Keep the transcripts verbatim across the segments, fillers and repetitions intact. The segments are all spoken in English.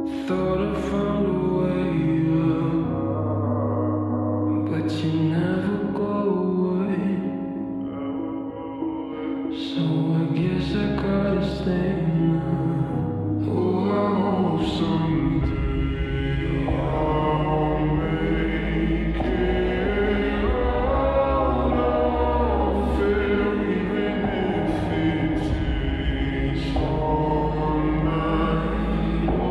Thought I found a way up, but you never go away. So I guess I gotta stay now. Oh, I hope someday I'll make it out of it, even if it takes all night. Oh,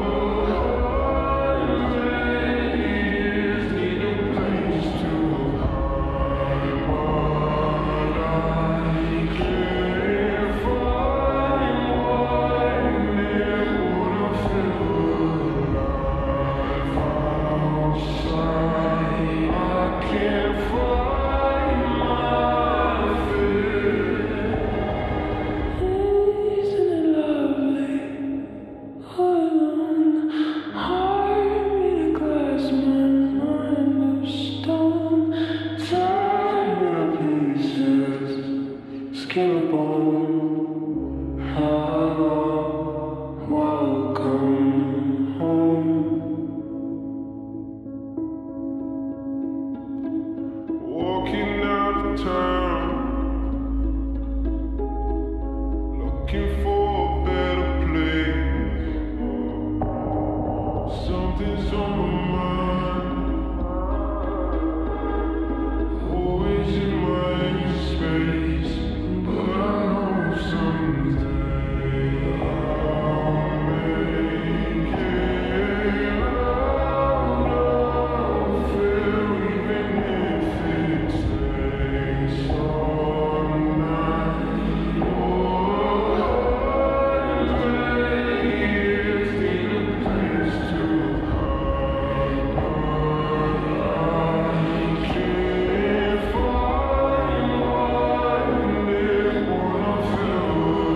skin and bone, hello, welcome home. Walking out of town, looking for a better place. Something's on my mind, always in my space. But I hope someday I'll make it out of it, even if it takes all night. Oh, always need a place to hide, but I can't find one. Wanna feel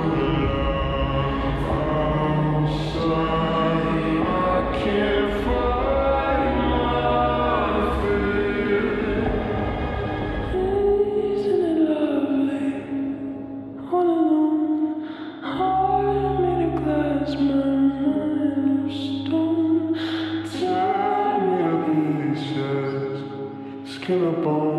love outside. I can't find my feet. Isn't it lovely? All alone, heart made of glass, my mind of stone. Time made of pieces, skin and bone.